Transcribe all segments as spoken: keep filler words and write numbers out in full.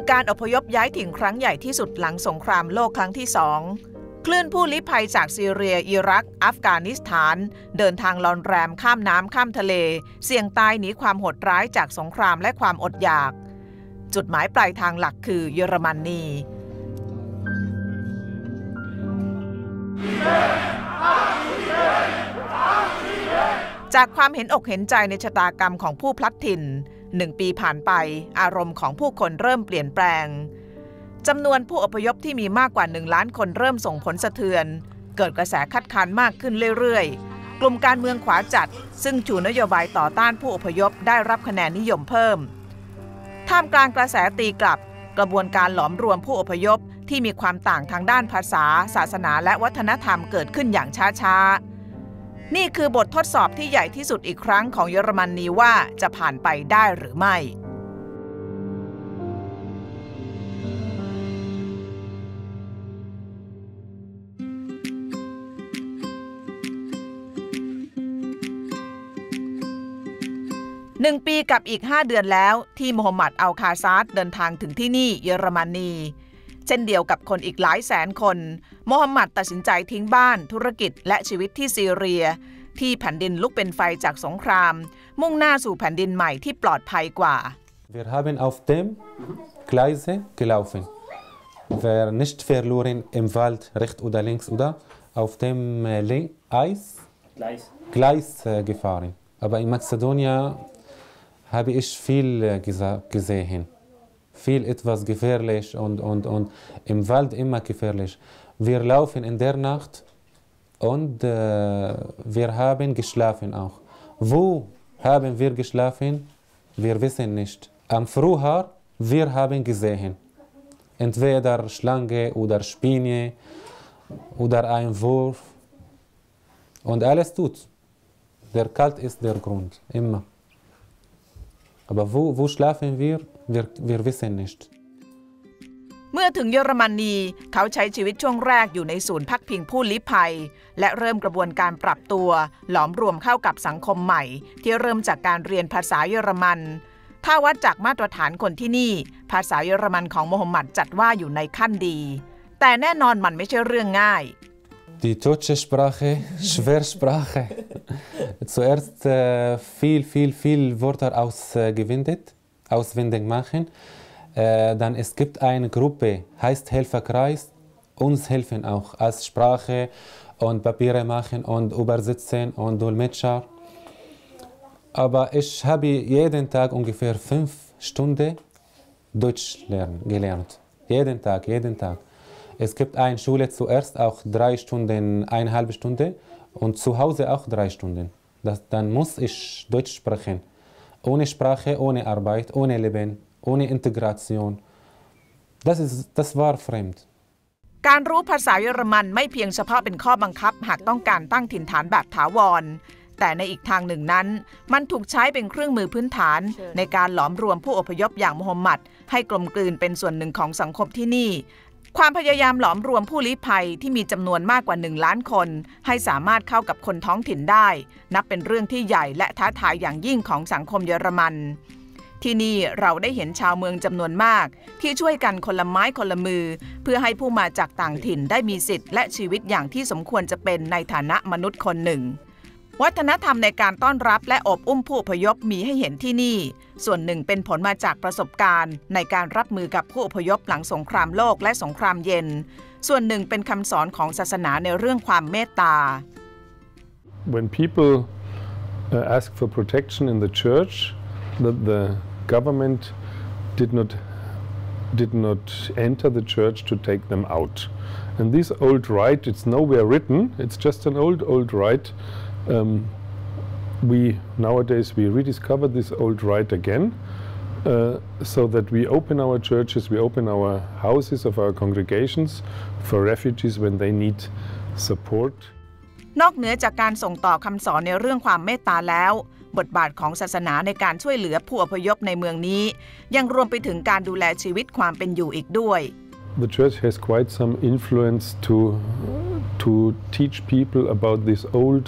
การอพยพย้ายถิ่นครั้งใหญ่ที่สุดหลังสงครามโลกครั้งที่สองคลื่นผู้ลี้ภัยจากซีเรียอิรักอัฟกานิสถานเดินทางลอนแรมข้ามน้ำข้ามทะเลเสี่ยงตายหนีความโหดร้ายจากสงครามและความอดอยากจุดหมายปลายทางหลักคือเยอรมนีจากความเห็นอกเห็นใจในชะตากรรมของผู้พลัดถิ่นหนึ่งปีผ่านไปอารมณ์ของผู้คนเริ่มเปลี่ยนแปลงจำนวนผู้อพยพที่มีมากกว่าหนึ่งล้านคนเริ่มส่งผลสะเทือนเกิดกระแสคัดค้านมากขึ้นเรื่อยๆกลุ่มการเมืองขวาจัดซึ่งชูนโยบายต่อต้านผู้อพยพได้รับคะแนนนิยมเพิ่มท่ามกลางกระแสตีกลับกระบวนการหลอมรวมผู้อพยพที่มีความต่างทางด้านภาษาศาสนาและวัฒนธรรมเกิดขึ้นอย่างช้าๆนี่คือบททดสอบที่ใหญ่ที่สุดอีกครั้งของเยอรมนีว่าจะผ่านไปได้หรือไม่หนึ่งปีกับอีกห้าเดือนแล้วที่โมฮัมหมัดอัลคาซาดเดินทางถึงที่นี่เยอรมนีเช่นเดียวกับคนอีกหลายแสนคนโมฮัมหมัดตัดสินใจทิ้งบ้านธุรกิจและชีวิตที่ซีเรียที่แผ่นดินลุกเป็นไฟจากสงครามมุ่งหน้าสู่แผ่นดินใหม่ที่ปลอดภัยกว่า Wir haben auf dem Gleise gelaufen. Wir nicht verloren im Wald rechts oder links oder auf dem Eis Gleis gefahren. Aber in Mazedonien habe ich viel gesehen, viel etwas gefährlich und, und, und im Wald immer gefährlich. Wir laufen in der Nacht und äh, wir haben geschlafen auch. Wo haben wir geschlafen? Wir wissen nicht. Am Frühjahr wir haben gesehen, entweder Schlange oder Spinne oder ein Wurf und alles tut. Der Kalt ist der Grund, immer.Aber wo, wo schlafen wir? wir? Wir wissen nicht. เมื่อถึงเยอรมนีเขาใช้ชีวิตช่วงแรกอยู่ในศูนย์พักพิงผู้ลี้ภัยและเริ่มกระบวนการปรับตัวหลอมรวมเข้ากับสังคมใหม่ที่เริ่มจากการเรียนภาษาเยอรมันถ้าวัดจากมาตรฐานคนที่นี่ภาษาเยอรมันของโมฮัมหมัดจัดว่าอยู่ในขั้นดีแต่แน่นอนมันไม่ใช่เรื่องง่าย Die deutsche Sprache, Schwersprache. Zuerst äh, viel, viel, viel Wörter ausgewendet, auswendig machen. Äh, dann es gibt eine Gruppe, heißt Helferkreis. Uns helfen auch als Sprache und Papiere machen und übersetzen und Dolmetscher. Aber ich habe jeden Tag ungefähr fünf Stunden Deutsch lernen, gelernt. Jeden Tag, jeden Tag.Es gibt eine Schule zuerst auch drei Stunden, eineinhalb Stunden und zu Hause auch drei Stunden. Das, dann muss ich Deutsch sprechen. Ohne Sprache, ohne Arbeit, ohne Leben, ohne Integration. Das, ist, das war fremd. การรู้ภาษาเยอรมันไม่เพียงเฉพาะเป็นข้อบังคับหากต้องการตั้งถิ่นฐานแบบถาวรแต่ในอีกทางหนึ่งนั้นมันถูกใช้เป็นเครื่องมือพื้นฐานในการหลอมรวมผู้อพยพอย่างโมฮัมหมัดให้กลมกลืนเป็นส่วนหนึ่งของสังคมที่นี่ความพยายามหลอมรวมผู้ลี้ภัยที่มีจำนวนมากกว่าหนึ่งล้านคนให้สามารถเข้ากับคนท้องถิ่นได้นับเป็นเรื่องที่ใหญ่และท้าทายอย่างยิ่งของสังคมเยอรมันที่นี่เราได้เห็นชาวเมืองจำนวนมากที่ช่วยกันคนละไม้คนละมือเพื่อให้ผู้มาจากต่างถิ่นได้มีสิทธิ์และชีวิตอย่างที่สมควรจะเป็นในฐานะมนุษย์คนหนึ่งวัฒนธรรมในการต้อนรับและอบอุ้มผู้อพยพมีให้เห็นที่นี่ส่วนหนึ่งเป็นผลมาจากประสบการณ์ในการรับมือกับผู้อพยพหลังสงครามโลกและสงครามเย็นส่วนหนึ่งเป็นคำสอนของศาสนาในเรื่องความเมตตา When people uh, ask for protection in the church, that the government did not did not enter the church to take them out. And this old rite, it's nowhere written. It's just an old old rite.Um, we nowadays we rediscover this old rite again, uh, so that we open our churches, we open our houses of our congregations for refugees when they need support. นอกเหนือจากการส่งต่อคำสอนในเรื่องความเมตตาแล้วบทบาทของศาสนาในการช่วยเหลือผู้อพยพในเมืองนี้ยังรวมไปถึงการดูแลชีวิตความเป็นอยู่อีกด้วย The church has quite some influence to to teach people about this old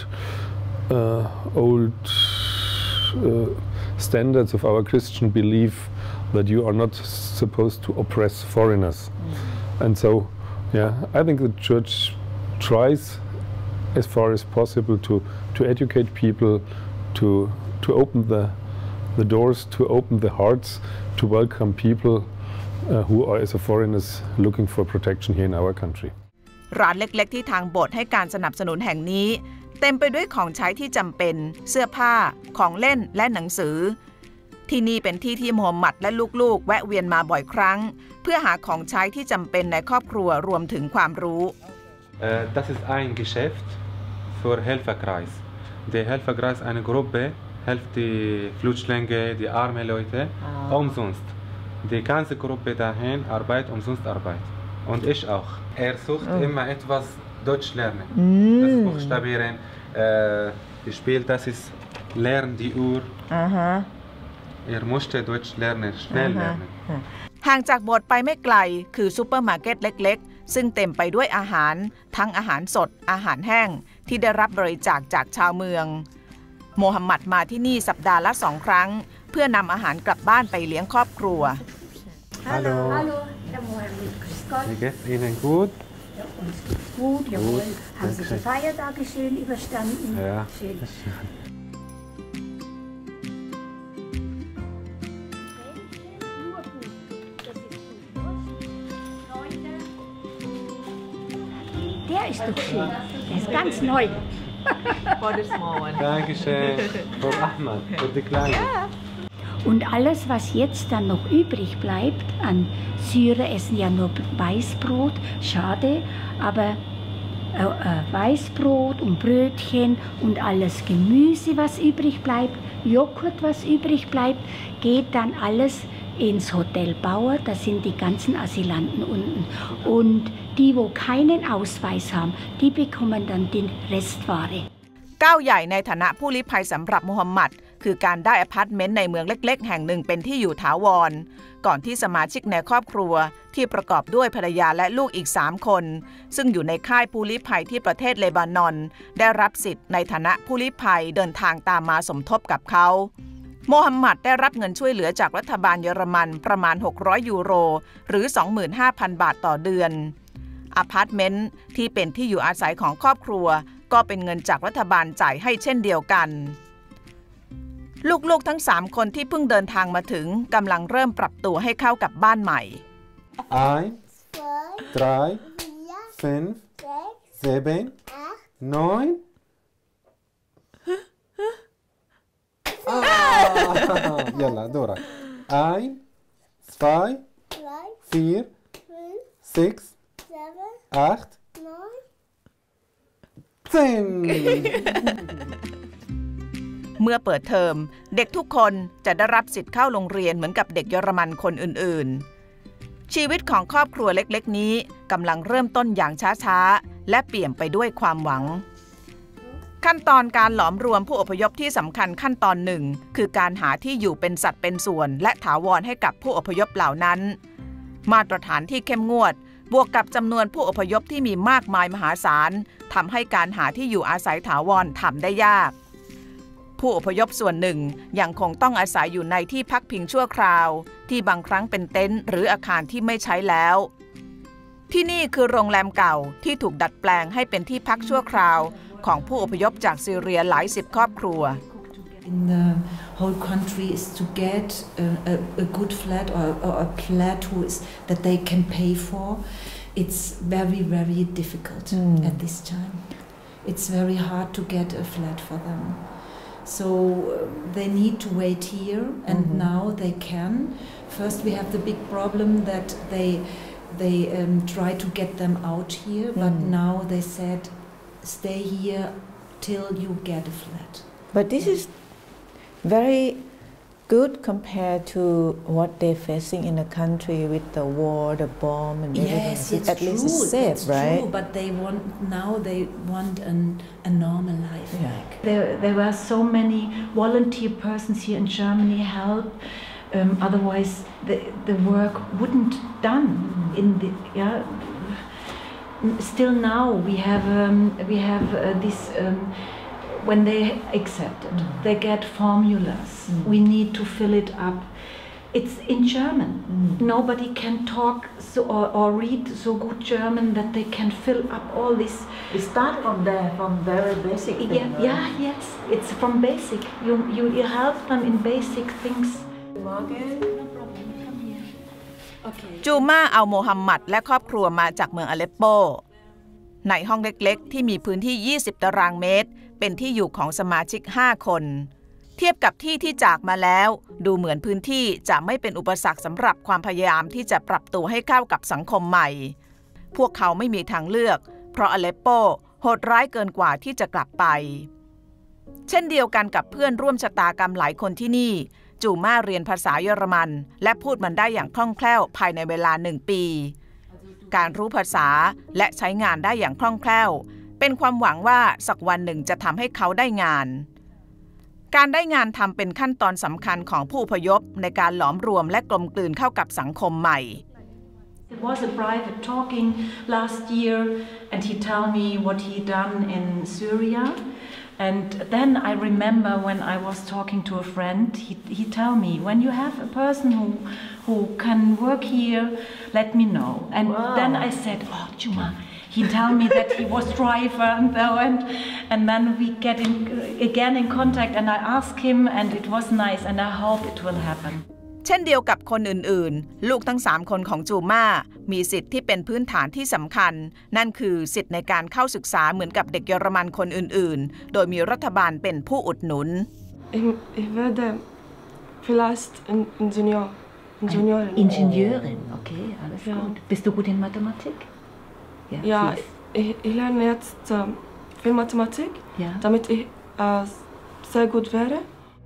uh, old uh, standards of our Christian belief that you are not supposed to oppress foreigners. Mm. And so, yeah, I think the church tries as far as possible to, to educate people, to, to open the, the doors, to open the hearts, to welcome people uh, who are as a foreigners looking for protection here in our country. ร้านเล็กๆที่ทางโบสถ์ให้การสนับสนุนแห่งนี้เต็มไปด้วยของใช้ที่จำเป็นเสื้อผ้าของเล่นและหนังสือที่นี่เป็นที่ที่โมฮัมหมัดและลูกๆแวะเวียนมาบ่อยครั้งเพื่อหาของใช้ที่จำเป็นในครอบครัวรวมถึงความรู้ Das ist ein Geschäft für Helferkreis. Der Helferkreis eine Gruppe hilft die Flüchtlinge, die armen Leute umsonst. Die ganze Gruppe dahin arbeitet umsonst Arbeit und ich auch. Er sucht immer etwas Deutsch lernen. Das Buchstabieren, äh, Spiel, das ist Lernen die Uhr. Er musste Deutsch lernen, schnell lernen. ห่างจากโบสถ์ไปไม่ไกลคือซูเปอร์มาร์เก็ตเล็กๆซึ่งเต็มไปด้วยอาหารทั้งอาหารสดอาหารแห้งที่ได้รับบริจาคจากชาวเมืองโมฮัมหมัดมาที่นี่สัปดาห์ละสองครั้งเพื่อนำอาหารกลับบ้านไปเลี้ยงครอบครัว Hallo. Hallo, Herr Mohammed. Grüß Gott. Wie geht's Ihnen gut? Ja, uns geht's gut, jawohl. Haben Sie die Feiertage schön überstanden? Ja. Schön. Der ist doch schön. Der ist ganz neu. For the small one. Dankeschön. Für Ahmad, für die Kleine. Und alles, was jetzt dann noch übrig bleibt, an Syrer essen ja nur Weißbrot, schade, aber äh, äh, Weißbrot und Brötchen und alles Gemüse, was übrig bleibt, Joghurt, was übrig bleibt, geht dann alles ins Hotel Bauer, da sind die ganzen Asylanten unten. Und die, wo keinen Ausweis haben, die bekommen dann die Restware. ก้าวใหญ่ในฐานะผู้ลี้ภัยสำหรับโมฮัมหมัดคือการได้อพาร์ตเมนต์ในเมืองเล็กๆแห่งหนึ่งเป็นที่อยู่ถาวรก่อนที่สมาชิกในครอบครัวที่ประกอบด้วยภรรยาและลูกอีกสามคนซึ่งอยู่ในค่ายผู้ลี้ภัยที่ประเทศเลบานอนได้รับสิทธิ์ในฐานะผู้ลี้ภัยเดินทางตามมาสมทบกับเขาโมฮัมหมัดได้รับเงินช่วยเหลือจากรัฐบาลเยอรมันประมาณหกร้อยยูโรหรือ สองหมื่นห้าพัน บาทต่อเดือนอพาร์ตเมนต์ที่เป็นที่อยู่อาศัยของครอบครัวก็เป็นเงินจากรัฐบาลจ่ายให้เช่นเดียวกันลูกๆทั้งสามคนที่เพิ่งเดินทางมาถึงกำลังเริ่มปรับตัวให้เข้ากับบ้านใหม่ eins, drei, fünf, sieben, neun. Yalla, Dora. Ein, zwei, vier, sechs, acht, zehn. เมื่อเปิดเทอมเด็กทุกคนจะได้รับสิทธิ์เข้าโรงเรียนเหมือนกับเด็กเยอรมันคนอื่นๆชีวิตของครอบครัวเล็กๆนี้กำลังเริ่มต้นอย่างช้าๆและเปี่ยมไปด้วยความหวังขั้นตอนการหลอมรวมผู้อพยพที่สำคัญขั้นตอนหนึ่งคือการหาที่อยู่เป็นสัตว์เป็นส่วนและถาวรให้กับผู้อพยพเหล่านั้นมาตรฐานที่เข้มงวดบวกกับจำนวนผู้อพยพที่มีมากมายมหาศาลทำให้การหาที่อยู่อาศัยถาวรทำได้ยากผู้อพยพส่วนหนึ่งยังคงต้องอาศัยอยู่ในที่พักพิงชั่วคราวที่บางครั้งเป็นเต็นท์หรืออาคารที่ไม่ใช้แล้วที่นี่คือโรงแรมเก่าที่ถูกดัดแปลงให้เป็นที่พักชั่วคราวของผู้อพยพจากซีเรียหลายสิบครอบครัว In the whole country is to get a, a, a good flat or, or a flat who is, that they can pay for. It's very, very difficult mm. at this time. It's very hard to get a flat for them. So uh, they need to wait here, and mm-hmm. now they can. First, we have the big problem that they they um, try to get them out here, mm. but now they said, stay here till you get a flat. But this is very good compared to what they're facing in the country with the war, the bomb, and everything. Yes, it's At true. least it's safe, it's right? True, but they want now. They want an, a normal life. Yeah. Like. There, there were so many volunteer persons here in Germany help. Um, otherwise, the the work wouldn't done mm. in the yeah. Still now we have um, we have uh, this. Um, When they accept it, mm. they get formulas. Mm. We need to fill it up. It's in German. Mm. Nobody can talk so, or, or read so good German that they can fill up all this. It starts from there, from very basic things. Yeah, right? yeah, yes. It's from basic. You, you, you help them in basic things. จูมาเอาโมฮัมหมัดและครอบครัวมาจากเมืองอเลปโปในห้องเล็กๆที่มีพื้นที่ ยี่สิบ ตารางเมตรเป็นที่อยู่ของสมาชิก ห้า คนเทียบกับที่ที่จากมาแล้วดูเหมือนพื้นที่จะไม่เป็นอุปสรรคสำหรับความพยายามที่จะปรับตัวให้เข้ากับสังคมใหม่พวกเขาไม่มีทางเลือกเพราะอเลปโปโหดร้ายเกินกว่าที่จะกลับไปเช่นเดียวกันกับเพื่อนร่วมชะตากรรมหลายคนที่นี่จูมาเรียนภาษาเยอรมันและพูดมันได้อย่างคล่องแคล่วภายในเวลาหนึ่งปีการรู้ภาษาและใช้งานได้อย่างคล่องแคล่วเป็นความหวังว่าสักวันหนึ่งจะทำให้เขาได้งานการได้งานทำเป็นขั้นตอนสำคัญของผู้อพยพในการหลอมรวมและกลมกลืนเข้ากับสังคมใหม่ It was a private talking last year and he told me what he done in Syria and then I remember when I was talking to a friend he he told me when you have a person who who can work here let me know and wow. then I said oh Juma he told me that he was driver and and and then we get in again in contact and I asked him and it was nice and I hope it will happen เช่นเดียวกับคนอื่นๆลูกทั้งสามคนของจูมามีสิทธิ์ที่เป็นพื้นฐานที่สำคัญนั่นคือสิทธิ์ในการเข้าศึกษาเหมือนกับเด็กเยอรมันคนอื่นๆโดยมีรัฐบาลเป็นผู้อุดหนุน Ich werde vielleicht Ingenieur Ingenieurin Ingenieurin okay alles ja. gut bist du gut in Mathematik ja, ja ich, ich lerne jetzt äh, viel Mathematik ja. damit ich äh, sehr gut werde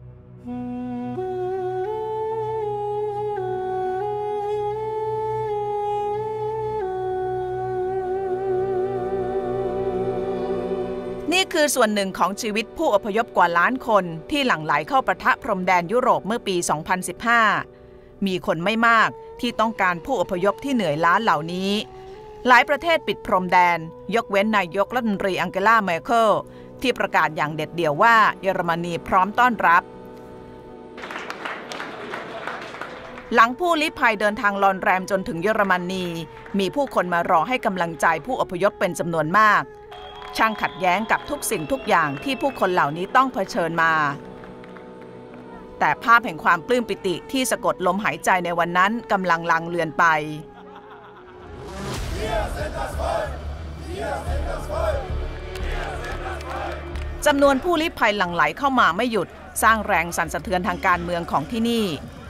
นี่คือส่วนหนึ่งของชีวิตผู้อพยพกว่าล้านคนที่หลั่งไหลเข้าปะทะพรมแดนยุโรปเมื่อปี สองพันสิบห้า มีคนไม่มากที่ต้องการผู้อพยพที่เหนื่อยล้าเหล่านี้หลายประเทศปิดพรมแดนยกเว้นนายกรัฐมนตรีอังเกลา เมอร์เคิลที่ประกาศอย่างเด็ดเดี่ยวว่าเยอรมนีพร้อมต้อนรับหลังผู้ลี้ภัยเดินทางลอนแรมจนถึงเยอรมนีมีผู้คนมารอให้กำลังใจผู้อพยพเป็นจำนวนมากช่างขัดแย้งกับทุกสิ่งทุกอย่างที่ผู้คนเหล่านี้ต้องเผชิญมาแต่ภาพแห่งความปลื้มปิติที่สะกดลมหายใจในวันนั้นกำลังลางเลือนไปจำนวนผู้ลี้ภัยหลั่งไหลเข้ามาไม่หยุดสร้างแรงสั่นสะเทือนทางการเมืองของที่นี่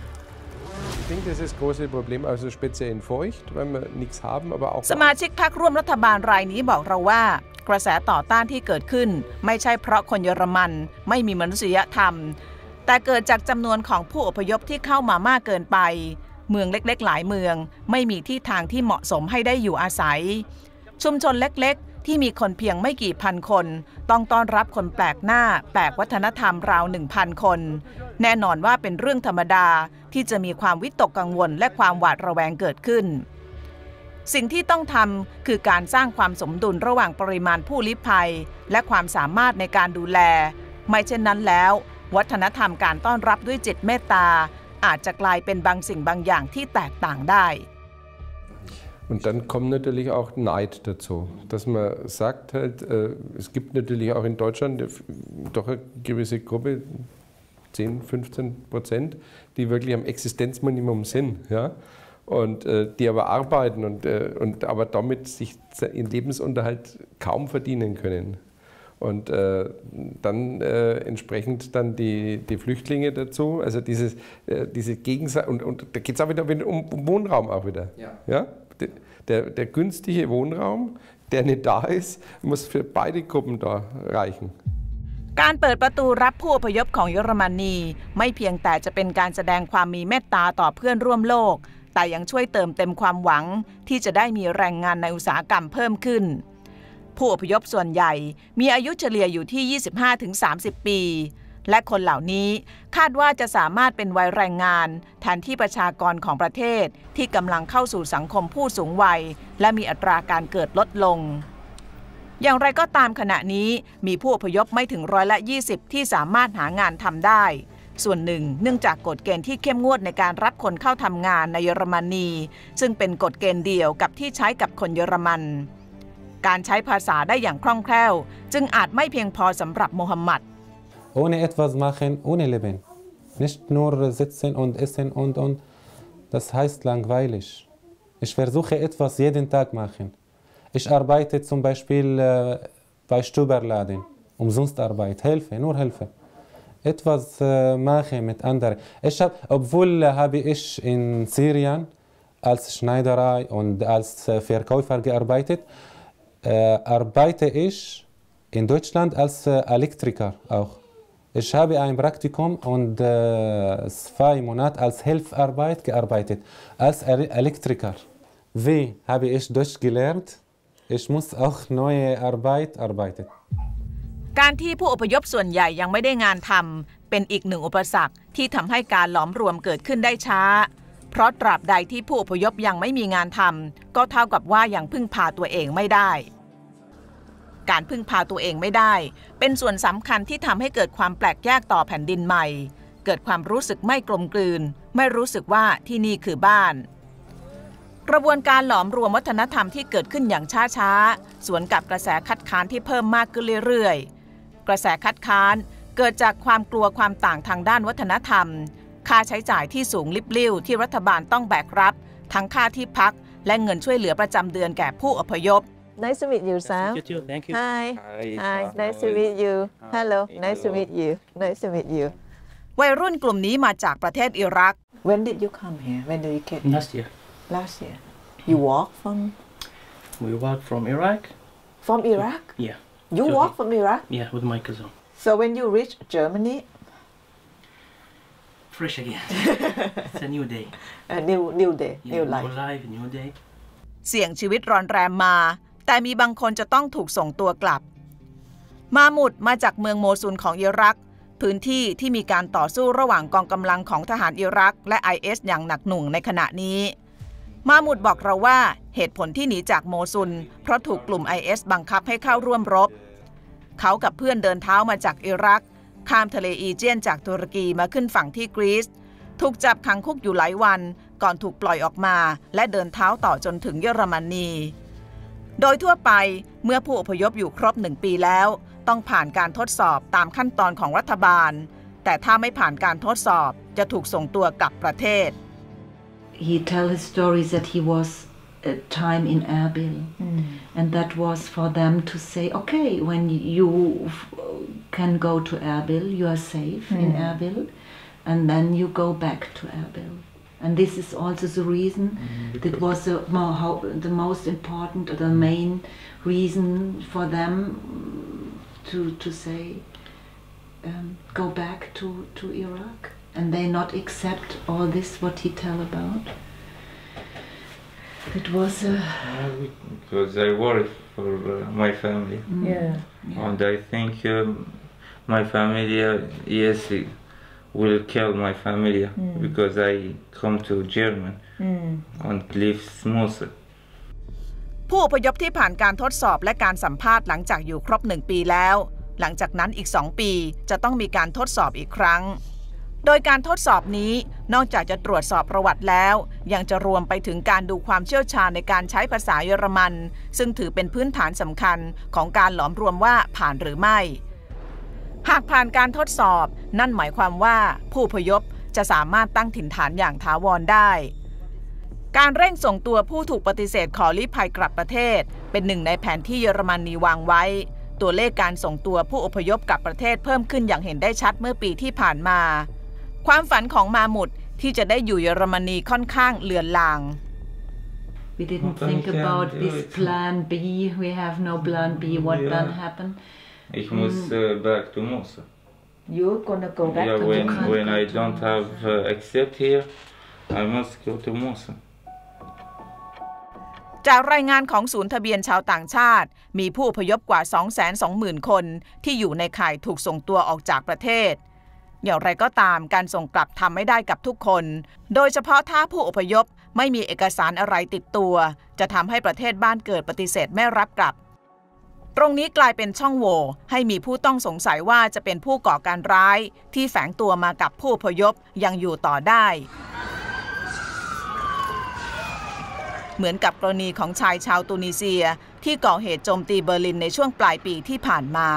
สมาชิกพรรคร่วมรัฐบาลรายนี้บอกเราว่ากระแสต่อต้านที่เกิดขึ้นไม่ใช่เพราะคนเยอรมันไม่มีมนุษยธรรมแต่เกิดจากจำนวนของผู้อพยพที่เข้ามามากเกินไปเมืองเล็กๆหลายเมืองไม่มีที่ทางที่เหมาะสมให้ได้อยู่อาศัยชุมชนเล็กๆที่มีคนเพียงไม่กี่พันคนต้องต้อนรับคนแปลกหน้าแปลกวัฒนธรรมราว หนึ่งพัน คนแน่นอนว่าเป็นเรื่องธรรมดาที่จะมีความวิตกกังวลและความหวาดระแวงเกิดขึ้นสิ่งที่ต้องทำคือการสร้างความสมดุลระหว่างปริมาณผู้ลี้ภัยและความสามารถในการดูแลไม่เช่นนั้นแล้ววัฒนธรรมการต้อนรับด้วยจิตเมตตาอาจจะกลายเป็นบางสิ่งบางอย่างที่แตกต่างได้ Und dann kommt natürlich auch Neid dazu, dass man sagt halt, äh, es gibt natürlich auch in Deutschland doch eine gewisse Gruppe, zehn, fünfzehn Prozent, die wirklich am Existenzminimum sind, ja, und äh, die aber arbeiten und, äh, und aber damit sich ihren Lebensunterhalt kaum verdienen können. Und äh, dann äh, entsprechend dann die, die Flüchtlinge dazu, also dieses, äh, diese Gegenseite, und, und da geht es auch wieder um, um Wohnraum auch wieder. Ja. Ja? Der, der günstige Wohnraum, der nicht da ist, muss für beide Gruppen da reichen. การเปิดประตูรับผู้อพยพของเยอรมนีไม่เพียงแต่จะเป็นการแสดงความมีเมตตาต่อเพื่อนร่วมโลกแต่ยังช่วยเติมเต็มความหวังที่จะได้มีแรงงานในอุตสาหกรรมเพิ่มขึ้นผู้อพยพส่วนใหญ่มีอายุเฉลี่ยอยู่ที่ ยี่สิบห้าถึงสามสิบ ปีและคนเหล่านี้คาดว่าจะสามารถเป็นวัยแรงงานแทนที่ประชากรของประเทศที่กำลังเข้าสู่สังคมผู้สูงวัยและมีอัตราการเกิดลดลงอย่างไรก็ตามขณะนี้มีผู้อพยพไม่ถึงร้อยละยี่สิบที่สามารถหางานทำได้ส่วนหนึ่งเนื่องจากกฎเกณฑ์ที่เข้มงวดในการรับคนเข้าทำงานในเยอรมนีซึ่งเป็นกฎเกณฑ์เดียวกับที่ใช้กับคนเยอรมันการใช้ภาษาได้อย่างคล่องแคล่วจึงอาจไม่เพียงพอสำหรับโมฮัมหมัด Ohne etwas machen, ohne leben. Nicht nur sitzen und essen und und. Das heißt langweilig. Ich versuche etwas jeden Tag machen. Ich arbeite zum Beispiel äh, bei Stüberladen, Umsonstarbeit, helfe, nur helfe. Etwas äh, mache mit anderen. Ich hab, obwohl äh, habe ich in Syrien als Schneiderei und als äh, Verkäufer gearbeitet, äh, arbeite ich in Deutschland als äh, Elektriker auch. Ich habe ein Praktikum und äh, zwei Monate als Hilfsarbeit gearbeitet, als Elektriker. Wie habe ich Deutsch gelernt? Ich muss auch neue Arbeit arbeiten. การที่ผู้อพยพส่วนใหญ่ยังไม่ได้งานทำเป็นอีกหนึ่งอุปสรรคที่ทำให้การหลอมรวมเกิดขึ้นได้ช้าเพราะตราบใดที่ผู้อพยพยังไม่มีงานทำก็เท่ากับว่ายังพึ่งพาตัวเองไม่ได้การพึ่งพาตัวเองไม่ได้เป็นส่วนสำคัญที่ทำให้เกิดความแปลกแยกต่อแผ่นดินใหม่เกิดความรู้สึกไม่กลมกลืนไม่รู้สึกว่าที่นี่คือบ้านกระบวนการหลอมรวมวัฒนธรรมที่เกิดขึ้นอย่างช้าๆสวนกับกระแสคัดค้านที่เพิ่มมากขึ้นเรื่อยๆกระแสคัดค้านเกิดจากความกลัวความต่างทางด้านวัฒนธรรมค่าใช้จ่ายที่สูงลิบลิ่วที่รัฐบาลต้องแบกรับทั้งค่าที่พักและเงินช่วยเหลือประจำเดือนแก่ผู้อพยพ Nice to meet you, Sam. You too. Thank you. Hi. Hi. Hi. Nice to meet you. Hello. Nice to meet you. Nice to meet you. วัยรุ่นกลุ่มนี้มาจากประเทศอิรัก When did you come here? When did you get here? Last year. Last year. You walk from? We walked from Iraq. From Iraq? Yeah. You So walk he- from Iraq? Yeah, with my cousin. So when you reach Germany, Fresh again. It's a new day. a new new day, Yeah, new new life. life, new day. เสี่ยงชีวิตร้อนแรมมาแต่มีบางคนจะต้องถูกส่งตัวกลับมาหมุดมาจากเมืองโมซุลของอิรักพื้นที่ที่มีการต่อสู้ระหว่างกองกำลังของทหารอิรักและ ไอ เอส อย่างหนักหน่วงในขณะนี้มาหมุดบอกเราว่าเหตุผลที่หนีจากโมซุลเพราะถูกกลุ่ม ไอ เอส บังคับให้เข้าร่วมรบเขากับเพื่อนเดินเท้ามาจากอิรักข้ามทะเลอีเจียนจากตุรกีมาขึ้นฝั่งที่กรีซถูกจับขังคุกอยู่หลายวันก่อนถูกปล่อยออกมาและเดินเท้าต่อจนถึงเยอรมนีโดยทั่วไปเมื่อผู้อพยพอยู่ครบหนึ่งปีแล้วต้องผ่านการทดสอบตามขั้นตอนของรัฐบาลแต่ถ้าไม่ผ่านการทดสอบจะถูกส่งตัวกลับประเทศ He tell his stories that he was a time in Erbil, Mm. and that was for them to say, okay, when you f- can go to Erbil, you are safe in Mm. Erbil, and then you go back to Erbil. And this is also the reason that was the, mo- how, the most important, or the main reason for them to to say, um, go back to, to Iraq, and they not accept all this what he tell about. It was a Because I worry for uh, my family, Yeah. and I think um, my family, uh, yes, it will kill my family because I come to Germany Mm. and live smoother. ผู้อพยพที่ผ่านการทดสอบและการสัมภาษณ์หลังจากอยู่ครบหนึ่งปีแล้วหลังจากนั้นอีกสองปีจะต้องมีการทดสอบอีกครั้งโดยการทดสอบนี้นอกจากจะตรวจสอบประวัติแล้วยังจะรวมไปถึงการดูความเชี่ยวชาญในการใช้ภาษาเยอรมันซึ่งถือเป็นพื้นฐานสำคัญของการหลอมรวมว่าผ่านหรือไม่หากผ่านการทดสอบนั่นหมายความว่าผู้อพยพจะสามารถตั้งถิ่นฐานอย่างถาวรได้การเร่งส่งตัวผู้ถูกปฏิเสธขอลี้ภัยกลับประเทศเป็นหนึ่งในแผนที่เยอรมนีวางไว้ตัวเลขการส่งตัวผู้อพยพกลับประเทศเพิ่มขึ้นอย่างเห็นได้ชัดเมื่อปีที่ผ่านมาความฝันของมาหมุดที่จะได้อยู่เยอรมนีค่อนข้างเลือนลาง We didn't But I think can about do this it. plan B. We have no plan B. What Yeah. then happen? Ich muss uh, back to Mosul. You're gonna go back Yeah, to when can't when go I to don't have uh, accept here, I must go to Mosul. จากรายงานของศูนย์ทะเบียนชาวต่างชาติมีผู้อพยพกว่า สองแสนสองหมื่น คนที่อยู่ในข่ายถูกส่งตัวออกจากประเทศอย่างไรก็ตามการส่งกลับทำไม่ได้กับทุกคนโดยเฉพาะถ้าผู้อพยพไม่มีเอกสารอะไรติดตัวจะทำให้ประเทศบ้านเกิดปฏิเสธไม่รับกลับตรงนี้กลายเป็นช่องโหว่ให้มีผู้ต้องสงสัยว่าจะเป็นผู้ก่อการร้ายที่แฝงตัวมากับผู้อพยพยังอยู่ต่อได้เหมือนกับกรณีของชายชาวตูนิเซียที่ก่อเหตุโจมตีเบอร์ลินในช่วงปลายปีที่ผ่านมา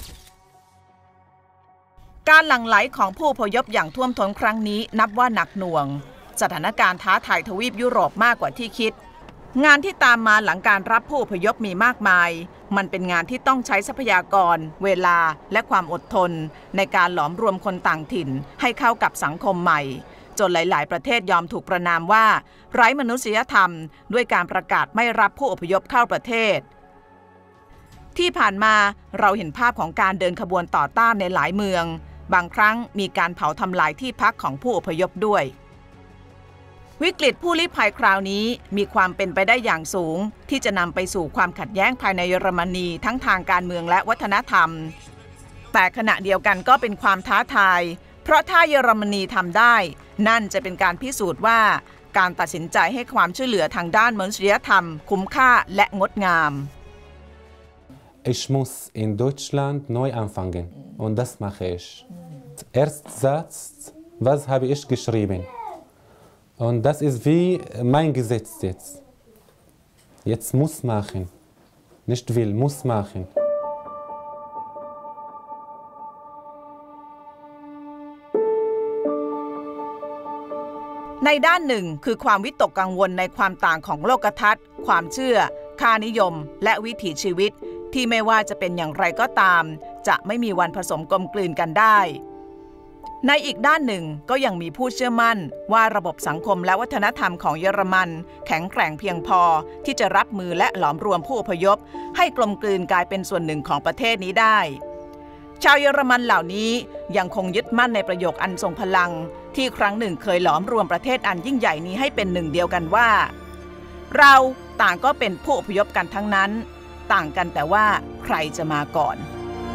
การหลั่งไหลของผู้อพยพอย่างท่วมท้นครั้งนี้นับว่าหนักหน่วงสถานการณ์ท้าทายทวีปยุโรปมากกว่าที่คิดงานที่ตามมาหลังการรับผู้อพยพมีมากมายมันเป็นงานที่ต้องใช้ทรัพยากรเวลาและความอดทนในการหลอมรวมคนต่างถิ่นให้เข้ากับสังคมใหม่จนหลายๆประเทศยอมถูกประณามว่าไร้มนุษยธรรมด้วยการประกาศไม่รับผู้อพยพเข้าประเทศที่ผ่านมาเราเห็นภาพของการเดินขบวนต่อต้านในหลายเมืองบางครั้งมีการเผาทำลายที่พักของผู้อพยพด้วยวิกฤตผู้ลี้ภัยคราวนี้มีความเป็นไปได้อย่างสูงที่จะนำไปสู่ความขัดแย้งภายในเยอรมนีทั้งทางการเมืองและวัฒนธรรมแต่ขณะเดียวกันก็เป็นความท้าทายเพราะถ้าเยอรมนีทำได้นั่นจะเป็นการพิสูจน์ว่าการตัดสินใจให้ความช่วยเหลือทางด้านมนุษยธรรมคุ้มค่าและงดงาม Ich muss in Deutschland neu anfangen und das mache ich. Erster Satz, was habe ich geschrieben? Und das ist wie mein Gesetz jetzt. Jetzt muss machen. Nicht will, muss machen. ในด้านหนึ่งคือความวิตกกังวลในความต่างของโลกทัศน์ความเชื่อค่านิยมและวิถีชีวิตที่ไม่ว่าจะเป็นอย่างไรก็ตามจะไม่มีวันผสมกลมกลืนกันได้ในอีกด้านหนึ่งก็ยังมีผู้เชื่อมั่นว่าระบบสังคมและวัฒนธรรมของเยอรมันแข็งแกร่งเพียงพอที่จะรับมือและหลอมรวมผู้อพยพให้กลมกลืนกลายเป็นส่วนหนึ่งของประเทศนี้ได้ชาวเยอรมันเหล่านี้ยังคงยึดมั่นในประโยคอันทรงพลังที่ครั้งหนึ่งเคยหลอมรวมประเทศอันยิ่งใหญ่นี้ให้เป็นหนึ่งเดียวกันว่าเราต่างก็เป็นผู้อพยพกันทั้งนั้นต่างกันแต่ว่าใครจะมาก่อน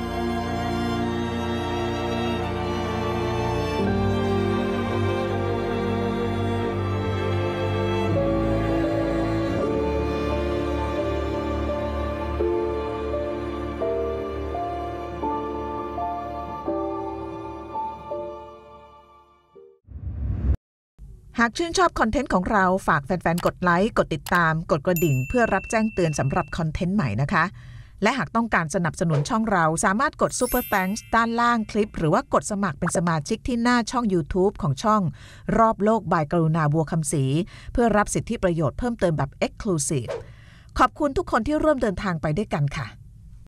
หากชื่นชอบคอนเทนต์ของเราฝากแฟนๆกดไลค์กดติดตามกดกระดิ่งเพื่อรับแจ้งเตือนสำหรับคอนเทนต์ใหม่นะคะและหากต้องการสนับสนุนช่องเราสามารถกด Super Thanks ด้านล่างคลิปหรือว่ากดสมัครเป็นสมาชิกที่หน้าช่อง YouTube ของช่องรอบโลกบายกรุณาบัวคำศรีเพื่อรับสิทธิประโยชน์เพิ่มเติมแบบ Exclusive ขอบคุณทุกคนที่ร่วมเดินทางไปด้วยกันค่ะ